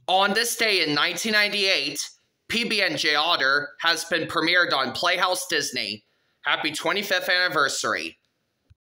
On this day in 1998, PB&J Otter has been premiered on Playhouse Disney. Happy 25th anniversary.